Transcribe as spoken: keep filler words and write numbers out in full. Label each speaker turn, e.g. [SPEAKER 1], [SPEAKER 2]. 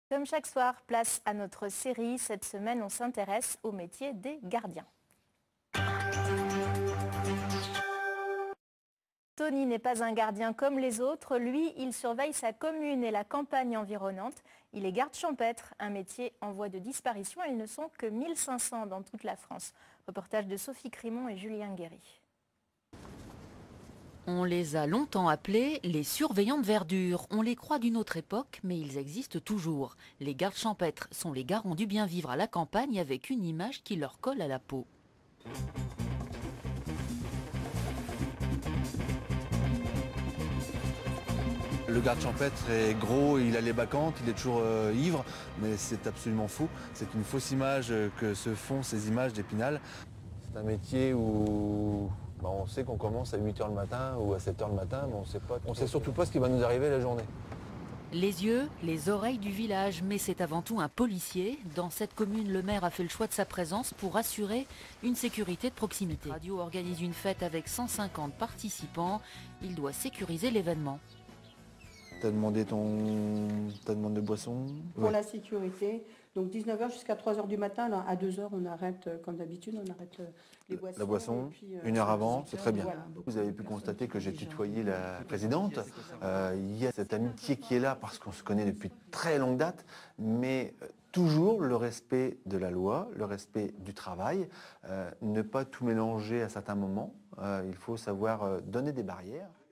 [SPEAKER 1] Comme chaque soir, place à notre série. Cette semaine, on s'intéresse au métier des gardiens. Tony n'est pas un gardien comme les autres. Lui, il surveille sa commune et la campagne environnante. Il est garde champêtre, un métier en voie de disparition. Ils ne sont que mille cinq cents dans toute la France. Reportage de Sophie Crimon et Julien Guéry.
[SPEAKER 2] On les a longtemps appelés les surveillants de verdure. On les croit d'une autre époque, mais ils existent toujours. Les gardes champêtres sont les garants du bien vivre à la campagne avec une image qui leur colle à la peau.
[SPEAKER 3] Le garde champêtre est gros, il a les bacchantes, il est toujours euh, ivre, mais c'est absolument faux. C'est une fausse image que se font ces images d'Épinal. C'est un métier où bah, on sait qu'on commence à huit heures le matin ou à sept heures le matin, mais on sait pas. On sait surtout pas ce qui va nous arriver la journée.
[SPEAKER 2] Les yeux, les oreilles du village, mais c'est avant tout un policier. Dans cette commune, le maire a fait le choix de sa présence pour assurer une sécurité de proximité. La radio organise une fête avec cent cinquante participants. Il doit sécuriser l'événement.
[SPEAKER 3] T'as demandé ton... T'as demandé boisson?
[SPEAKER 4] Pour ouais. La sécurité, donc dix-neuf heures jusqu'à trois heures du matin, là, à deux heures on arrête, comme d'habitude, on arrête les boissons.
[SPEAKER 3] La boisson, puis, euh, une heure avant, c'est très bien. Voilà. Vous avez pu constater que j'ai tutoyé la présidente. Euh, il y a cette amitié qui est là parce qu'on se connaît depuis très longue date, mais toujours le respect de la loi, le respect du travail, euh, ne pas tout mélanger à certains moments. Euh, il faut savoir euh, donner des barrières.